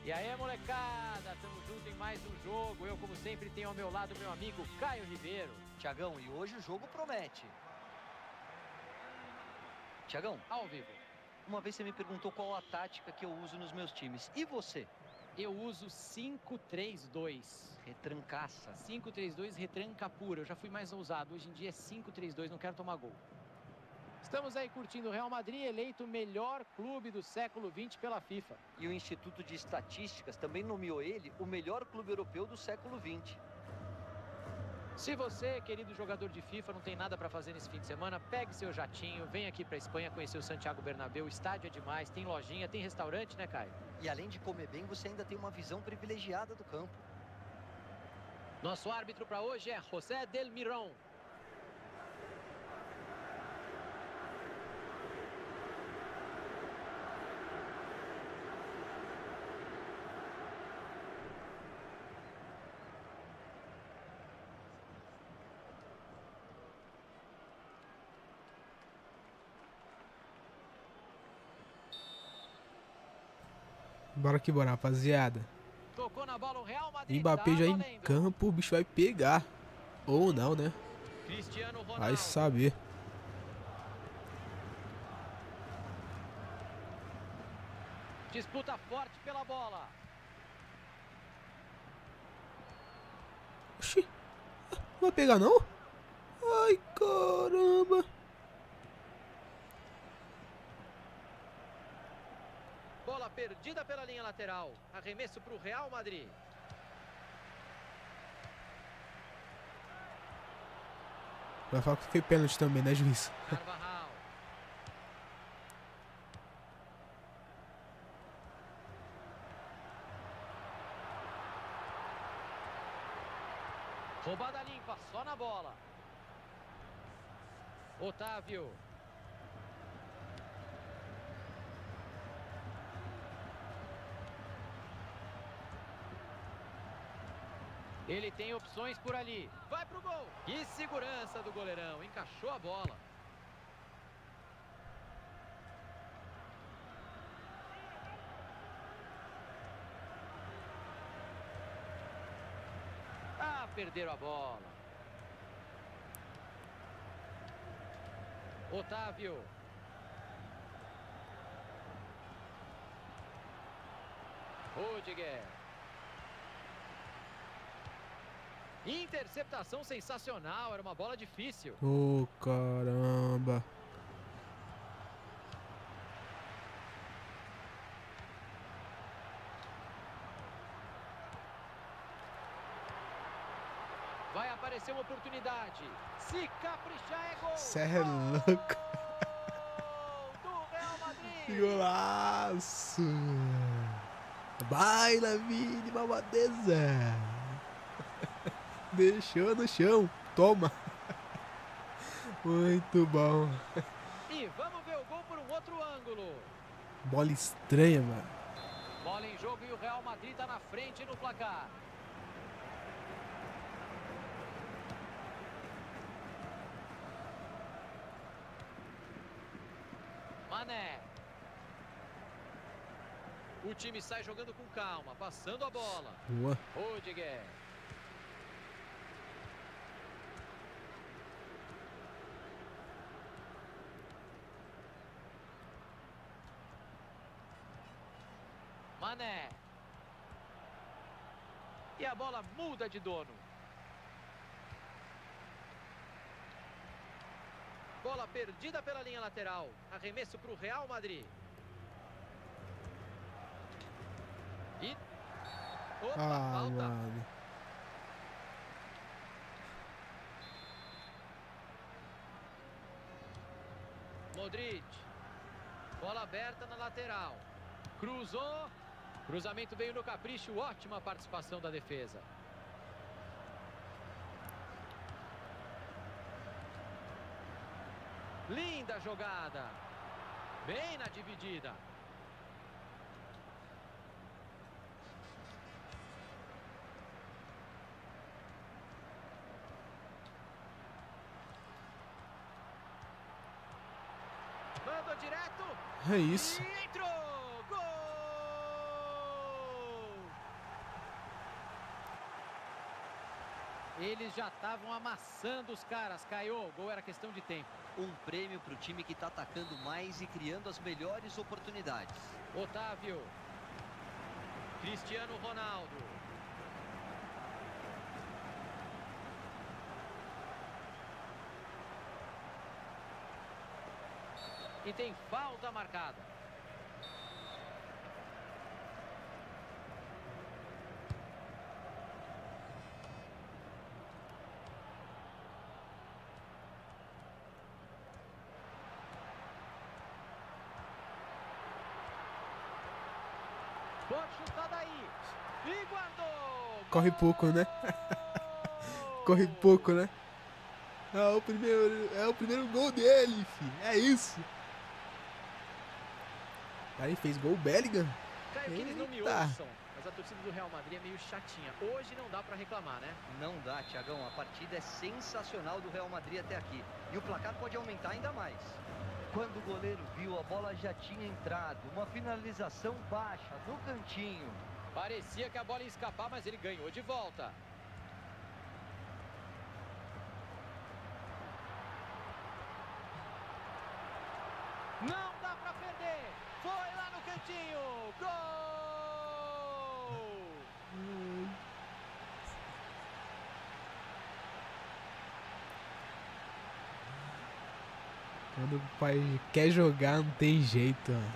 E aí, molecada, estamos juntos em mais um jogo. Eu, como sempre, tenho ao meu lado meu amigo Caio Ribeiro. Tiagão, e hoje o jogo promete. Tiagão, Ao vivo. uma vez você me perguntou qual a tática que eu uso nos meus times. E você? Eu uso 5-3-2. Retrancaça. 5-3-2, retranca pura. Eu já fui mais ousado. Hoje em dia é 5-3-2, não quero tomar gol. Estamos aí curtindo o Real Madrid, eleito o melhor clube do século XX pela FIFA. E o Instituto de Estatísticas também nomeou ele o melhor clube europeu do século XX. Se você, querido jogador de FIFA, não tem nada para fazer nesse fim de semana, pegue seu jatinho, vem aqui para Espanha conhecer o Santiago Bernabéu. O estádio é demais, tem lojinha, tem restaurante, né, Caio? E além de comer bem, você ainda tem uma visão privilegiada do campo. Nosso árbitro para hoje é José del Mirón. Bora que bora, rapaziada. Tocou na bola o Real Madrid. Mbappé já em campo, o bicho vai pegar. Ou não, né? Cristiano Ronaldo. Vai saber. Disputa forte pela bola. Oxi. Não vai pegar não? Ai, caramba. Bola perdida pela linha lateral. Arremesso para o Real Madrid. Vai falar que foi pênalti também, né, juiz? Carvajal. Roubada limpa, só na bola. Otávio. Ele tem opções por ali. Vai pro gol. Que segurança do goleirão. Encaixou a bola. Ah, perderam a bola. Otávio. Rudiger. Interceptação sensacional, era uma bola difícil. Ô, caramba. Vai aparecer uma oportunidade. Se caprichar é gol. Cê é louco. Do Real Madrid. Golaço. Vai, Lamine, malvadeza. Deixou no chão. Toma. Muito bom. E vamos ver o gol por um outro ângulo. Bola estranha, mano. Bola em jogo e o Real Madrid tá na frente no placar. Mané. O time sai jogando com calma, passando a bola. Boa. Rudiger. Mané. E a bola muda de dono. Bola perdida pela linha lateral. Arremesso para o Real Madrid. E... Opa, falta. Mano. Modric. Bola aberta na lateral. Cruzou. Cruzamento veio no capricho. Ótima participação da defesa. Linda jogada. Bem na dividida. Mandou direto. É isso. E entrou. Gol! Eles já estavam amassando os caras. Caiu, o gol era questão de tempo. Um prêmio para o time que está atacando mais e criando as melhores oportunidades. Otávio. Cristiano Ronaldo. E tem falta marcada. Pode chutar daí. E guardou. Corre pouco, né? Corre pouco, né? É o primeiro gol dele, filho. É isso. Aí fez gol o Bellingham. Caio, que eles não me Eita. ouçam, mas a torcida do Real Madrid é meio chatinha. Hoje não dá pra reclamar, né? Não dá, Thiagão. A partida é sensacional do Real Madrid até aqui. E o placar pode aumentar ainda mais. Quando o goleiro viu, a bola já tinha entrado. Uma finalização baixa, no cantinho. Parecia que a bola ia escapar, mas ele ganhou de volta. Não dá pra perder. Foi lá no cantinho. Gol! Quando o pai quer jogar, não tem jeito, ó.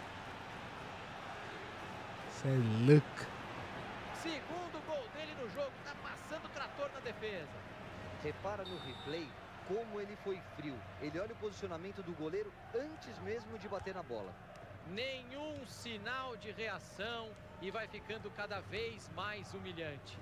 Cê é louco. Segundo gol dele no jogo. Tá passando o trator na defesa. Repara no replay como ele foi frio. Ele olha o posicionamento do goleiro antes mesmo de bater na bola. Nenhum sinal de reação e vai ficando cada vez mais humilhante.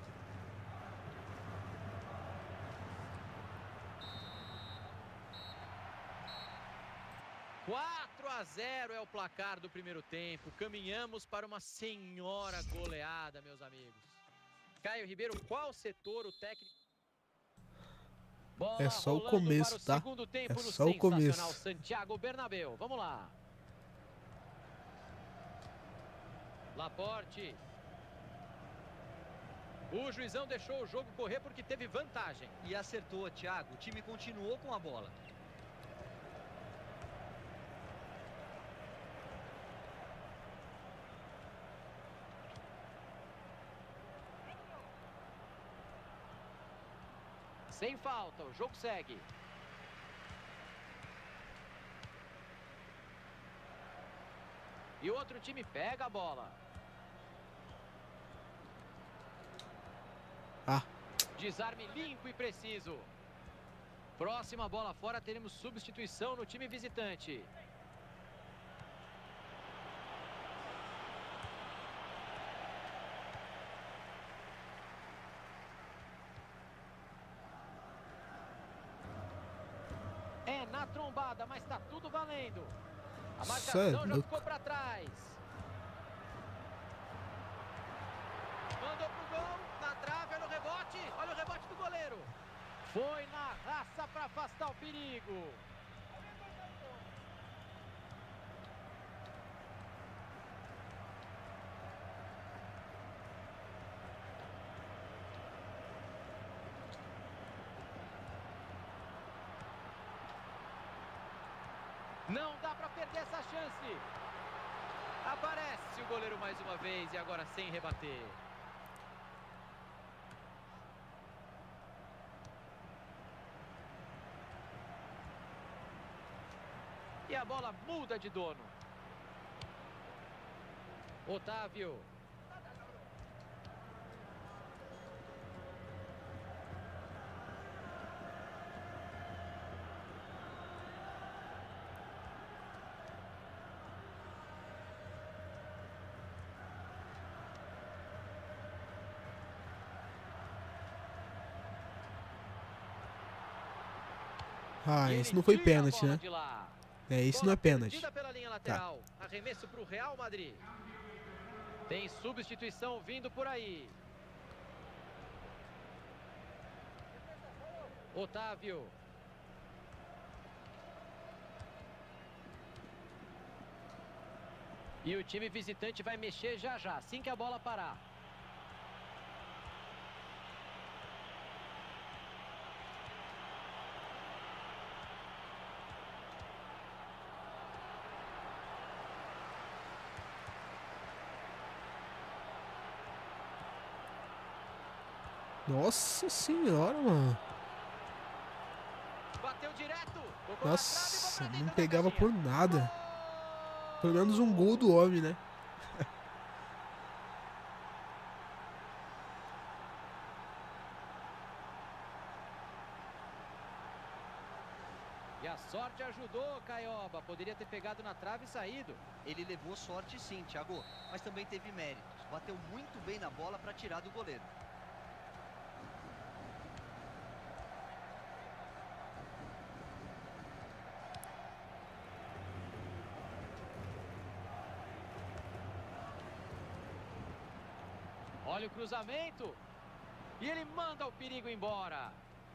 A 0 é o placar do primeiro tempo. Caminhamos para uma senhora goleada, meus amigos. Caio Ribeiro, qual setor o técnico... Bola É só o rolando começo, para o tá? segundo tempo É no só o começo. sensacional Santiago Bernabéu. Vamos lá. Laporte. O juizão deixou o jogo correr porque teve vantagem. E acertou, Thiago. O time continuou com a bola. Sem falta, o jogo segue. E o outro time pega a bola. Ah. Desarme limpo e preciso. Próxima bola fora, teremos substituição no time visitante. É na trombada, mas tá tudo valendo. A marcação já ficou para trás. Mandou pro gol, na trave, olha o rebote. Olha o rebote do goleiro. Foi na raça para afastar o perigo. Não dá para perder essa chance. Aparece o goleiro mais uma vez e agora sem rebater. E a bola muda de dono. Otávio. Ah, isso não foi pênalti, né? É, isso não é pênalti. Pela linha lateral. Tá. Arremesso para o Real Madrid. Tem substituição vindo por aí. Otávio. E o time visitante vai mexer já já, assim que a bola parar. Nossa senhora, mano. Bateu direto. Tocou Nossa, na trave, não da pegava caixinha. por nada. Gol! Pelo menos um gol do homem, né? E a sorte ajudou, Caioba. Poderia ter pegado na trave e saído. Ele levou sorte sim, Thiago, mas também teve méritos. Bateu muito bem na bola para tirar do goleiro. Olha o cruzamento. E ele manda o perigo embora.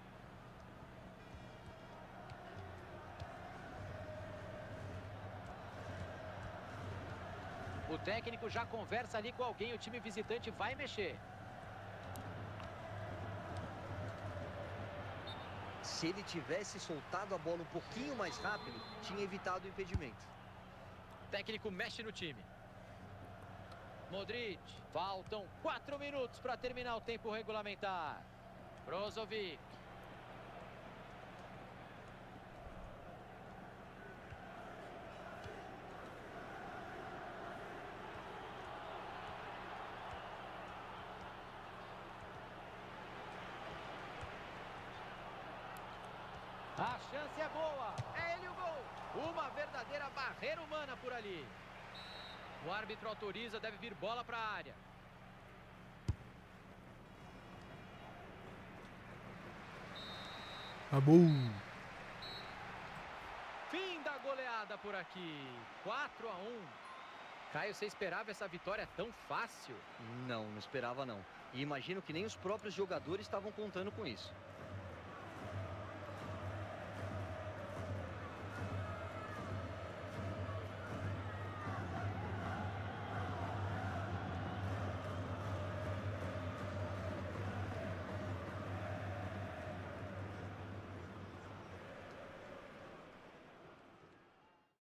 O técnico já conversa ali com alguém. O time visitante vai mexer. Se ele tivesse soltado a bola um pouquinho mais rápido, tinha evitado o impedimento. O técnico mexe no time. Modric. Faltam 4 minutos para terminar o tempo regulamentar. Brozovic. A chance é boa. É ele o gol. Uma verdadeira barreira humana por ali. O árbitro autoriza, deve vir bola para a área. Acabou. Fim da goleada por aqui. 4-1. Caio, você esperava essa vitória tão fácil? Não esperava não. E imagino que nem os próprios jogadores estavam contando com isso.